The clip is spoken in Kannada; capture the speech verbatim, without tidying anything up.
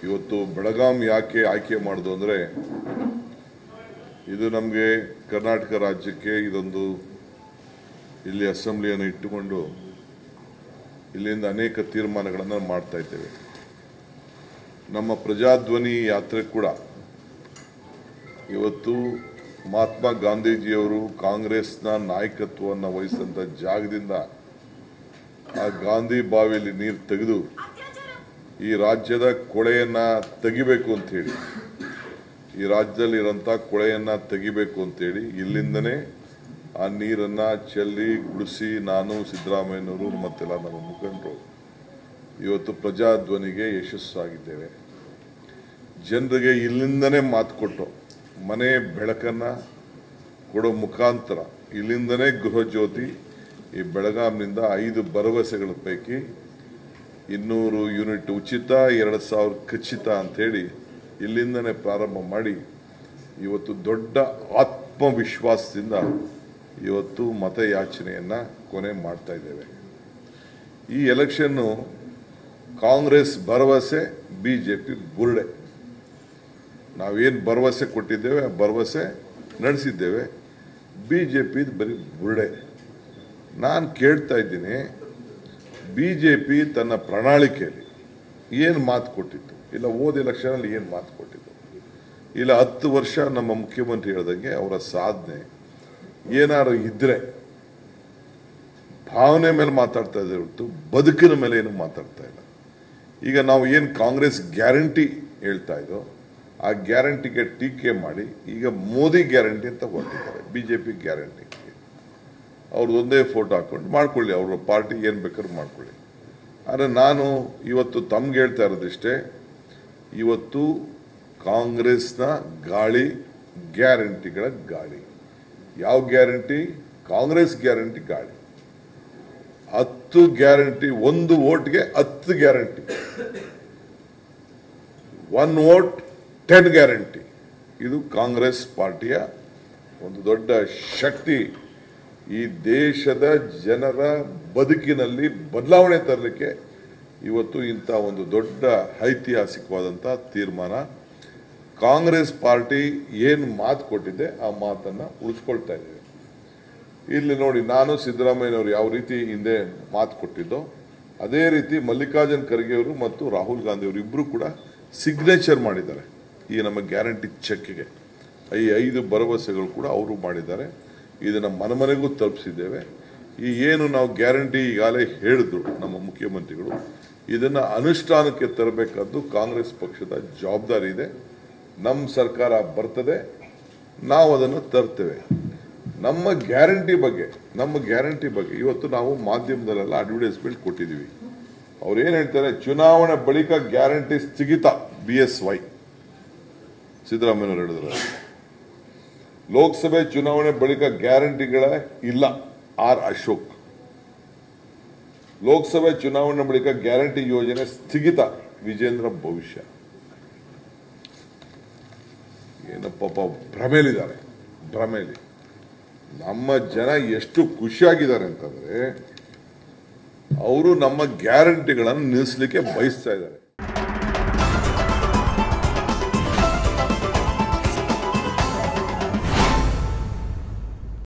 ಇವತ್ತು ಬೆಳಗಾಂ ಯಾಕೆ ಆಯ್ಕೆ ಮಾಡೋದು ಅಂದರೆ ಇದು ನಮಗೆ ಕರ್ನಾಟಕ ರಾಜ್ಯಕ್ಕೆ ಇದೊಂದು ಇಲ್ಲಿ ಅಸೆಂಬ್ಲಿಯನ್ನು ಇಟ್ಟುಕೊಂಡು ಇಲ್ಲಿಂದ ಅನೇಕ ತೀರ್ಮಾನಗಳನ್ನು ಮಾಡ್ತಾ ಇದ್ದೇವೆ. ನಮ್ಮ ಪ್ರಜಾಧ್ವನಿ ಯಾತ್ರೆ ಕೂಡ ಇವತ್ತು ಮಹಾತ್ಮ ಗಾಂಧೀಜಿಯವರು ಕಾಂಗ್ರೆಸ್ನ ನಾಯಕತ್ವವನ್ನು ವಹಿಸಿದಂಥ ಜಾಗದಿಂದ ಆ ಗಾಂಧಿ ಬಾವಿಯಲ್ಲಿ ನೀರು ತೆಗೆದು ಈ ರಾಜ್ಯದ ಕೊಳೆಯನ್ನು ತೆಗಿಬೇಕು ಅಂತೇಳಿ, ಈ ರಾಜ್ಯದಲ್ಲಿ ಇರೋಂಥ ಕೊಳೆಯನ್ನು ತೆಗಿಬೇಕು ಅಂತೇಳಿ ಇಲ್ಲಿಂದನೇ ಆ ನೀರನ್ನು ಚೆಲ್ಲಿ ಗುಡಿಸಿ ನಾನು ಸಿದ್ದರಾಮಯ್ಯನವರು ಮತ್ತೆಲ್ಲ ನಮ್ಮ ಮುಖಂಡರು ಇವತ್ತು ಪ್ರಜಾಧ್ವನಿಗೆ ಯಶಸ್ಸಾಗಿದ್ದೇವೆ. ಜನರಿಗೆ ಇಲ್ಲಿಂದನೇ ಮಾತು ಕೊಟ್ಟು ಮನೆ ಬೆಳಕನ್ನು ಕೊಡೋ ಮುಖಾಂತರ ಇಲ್ಲಿಂದನೇ ಗೃಹ ಜ್ಯೋತಿ ಈ ಬೆಳಗಾಂನಿಂದ ಐದು ಭರವಸೆಗಳ ಪೈಕಿ ಇನ್ನೂರು ಯೂನಿಟ್ ಉಚಿತ, ಎರಡು ಸಾವಿರ ಖಚಿತ ಅಂಥೇಳಿ ಇಲ್ಲಿಂದನೇ ಪ್ರಾರಂಭ ಮಾಡಿ ಇವತ್ತು ದೊಡ್ಡ ಆತ್ಮವಿಶ್ವಾಸದಿಂದ ಇವತ್ತು ಮತಯಾಚನೆಯನ್ನು ಕೊನೆ ಮಾಡ್ತಾ ಇದ್ದೇವೆ. ಈ ಎಲೆಕ್ಷನ್ನು ಕಾಂಗ್ರೆಸ್ ಭರವಸೆ, ಬಿ ಜೆ ಪಿ ಬುರುಡೆ. ನಾವೇನು ಭರವಸೆ ಕೊಟ್ಟಿದ್ದೇವೆ ಆ ಭರವಸೆ ನಡೆಸಿದ್ದೇವೆ. ಬಿ ಜೆ ಪಿ ಬರೀ ಬುರುಡೆ. ನಾನು ಕೇಳ್ತಾ ಇದ್ದೀನಿ, ಬಿ ಜೆ ಪಿ ತನ್ನ ಪ್ರಣಾಳಿಕೆಯಲ್ಲಿ ಏನು ಮಾತು ಕೊಟ್ಟಿತ್ತು, ಇಲ್ಲ ಹೋದ ಎಲೆಕ್ಷನಲ್ಲಿ ಏನು ಮಾತು ಕೊಟ್ಟಿತ್ತು, ಇಲ್ಲ ಹತ್ತು ವರ್ಷ ನಮ್ಮ ಮುಖ್ಯಮಂತ್ರಿ ಹೇಳ್ದಂಗೆ ಅವರ ಸಾಧನೆ ಏನಾದ್ರು ಇದ್ದರೆ ಭಾವನೆ ಮೇಲೆ ಮಾತಾಡ್ತಾ ಇದ್ದಾರೆ ಹೊರತು ಬದುಕಿನ ಮೇಲೆ ಏನು ಮಾತಾಡ್ತಾ ಇಲ್ಲ. ಈಗ ನಾವು ಏನು ಕಾಂಗ್ರೆಸ್ ಗ್ಯಾರಂಟಿ ಹೇಳ್ತಾ ಇದ್ದೋ ಆ ಗ್ಯಾರಂಟಿಗೆ ಟೀಕೆ ಮಾಡಿ ಈಗ ಮೋದಿ ಗ್ಯಾರಂಟಿ ಅಂತ ಹೊರಟಿದ್ದಾರೆ. ಬಿ ಜೆ ಪಿ ಗ್ಯಾರಂಟಿ ಅವ್ರದ್ದು ಒಂದೇ ಫೋಟೋ ಹಾಕೊಂಡು ಮಾಡ್ಕೊಳ್ಳಿ, ಅವ್ರ ಪಾರ್ಟಿ ಏನು ಬೇಕಾದ್ರೂ ಮಾಡ್ಕೊಳ್ಳಿ. ಆದರೆ ನಾನು ಇವತ್ತು ತಮ್ಗೆ ಹೇಳ್ತಾ ಇರೋದಿಷ್ಟೇ, ಇವತ್ತು ಕಾಂಗ್ರೆಸ್ನ ಗಾಳಿ ಗ್ಯಾರಂಟಿಗಳ ಗಾಳಿ. ಯಾವ ಗ್ಯಾರಂಟಿ? ಕಾಂಗ್ರೆಸ್ ಗ್ಯಾರಂಟಿ ಗಾಳಿ. ಹತ್ತು ಗ್ಯಾರಂಟಿ, ಒಂದು ವೋಟ್ಗೆ ಹತ್ತು guarantee, one vote ten guarantee. ಇದು ಕಾಂಗ್ರೆಸ್ ಪಾರ್ಟಿಯ ಒಂದು ದೊಡ್ಡ ಶಕ್ತಿ. ಈ ದೇಶದ ಜನರ ಬದುಕಿನಲ್ಲಿ ಬದಲಾವಣೆ ತರಲಿಕ್ಕೆ ಇವತ್ತು ಇಂಥ ಒಂದು ದೊಡ್ಡ ಐತಿಹಾಸಿಕವಾದಂಥ ತೀರ್ಮಾನ. ಕಾಂಗ್ರೆಸ್ ಪಾರ್ಟಿ ಏನು ಮಾತು ಕೊಟ್ಟಿದೆ ಆ ಮಾತನ್ನು ಉಳಿಸ್ಕೊಳ್ತಾ ಇದ್ದೇವೆ. ಇಲ್ಲಿ ನೋಡಿ, ನಾನು ಸಿದ್ದರಾಮಯ್ಯನವರು ಯಾವ ರೀತಿ ಹಿಂದೆ ಮಾತು ಕೊಟ್ಟಿದ್ದೋ ಅದೇ ರೀತಿ ಮಲ್ಲಿಕಾರ್ಜುನ್ ಖರ್ಗೆ ಅವರು ಮತ್ತು ರಾಹುಲ್ ಗಾಂಧಿ ಅವರು ಇಬ್ಬರು ಕೂಡ ಸಿಗ್ನೇಚರ್ ಮಾಡಿದ್ದಾರೆ ಈ ನಮ್ಮ ಗ್ಯಾರಂಟಿ ಚೆಕ್ಗೆ. ಈ ಐದು ಭರವಸೆಗಳು ಕೂಡ ಅವರು ಮಾಡಿದ್ದಾರೆ. ಇದನ್ನು ಮನೆ ಮನೆಗೂ ತಲುಪಿಸಿದ್ದೇವೆ. ಈ ಏನು ನಾವು ಗ್ಯಾರಂಟಿ ಈಗಾಗಲೇ ಹೇಳಿದ್ರು ನಮ್ಮ ಮುಖ್ಯಮಂತ್ರಿಗಳು, ಇದನ್ನು ಅನುಷ್ಠಾನಕ್ಕೆ ತರಬೇಕಾದ್ದು ಕಾಂಗ್ರೆಸ್ ಪಕ್ಷದ ಜವಾಬ್ದಾರಿ ಇದೆ. ನಮ್ಮ ಸರ್ಕಾರ ಬರ್ತದೆ, ನಾವು ಅದನ್ನು ತರ್ತೇವೆ. ನಮ್ಮ ಗ್ಯಾರಂಟಿ ಬಗ್ಗೆ ನಮ್ಮ ಗ್ಯಾರಂಟಿ ಬಗ್ಗೆ ಇವತ್ತು ನಾವು ಮಾಧ್ಯಮದಲ್ಲೆಲ್ಲ ಅಡ್ವರ್ಟೈಸ್ಮೆಂಟ್ ಕೊಟ್ಟಿದ್ದೀವಿ. ಅವ್ರು ಏನು ಹೇಳ್ತಾರೆ, ಚುನಾವಣೆ ಬಳಿಕ ಗ್ಯಾರಂಟಿ ಸ್ಥಗಿತ, ಬಿ ಎಸ್ ವೈ ಸಿದ್ದರಾಮಯ್ಯನವರು ಹೇಳಿದ್ರು. ಲೋಕಸಭೆ ಚುನಾವಣೆ ಬಳಿಕ ಗ್ಯಾರಂಟಿಗಳ ಇಲ್ಲ, ಆರ್ ಅಶೋಕ್. ಲೋಕಸಭೆ ಚುನಾವಣೆ ಬಳಿಕ ಗ್ಯಾರಂಟಿ ಯೋಜನೆ ಸ್ಥಗಿತ, ವಿಜೇಂದ್ರ ಭವಿಷ್ಯ. ಏನಪ್ಪ ಭ್ರಮೇಲಿದ್ದಾರೆ, ಭ್ರಮೇಲಿ. ನಮ್ಮ ಜನ ಎಷ್ಟು ಖುಷಿಯಾಗಿದ್ದಾರೆ ಅಂತಂದ್ರೆ ಅವರು ನಮ್ಮ ಗ್ಯಾರಂಟಿಗಳನ್ನು ನಿಲ್ಲಿಸಲಿಕ್ಕೆ ಬಯಸ್ತಾ ಇದ್ದಾರೆ.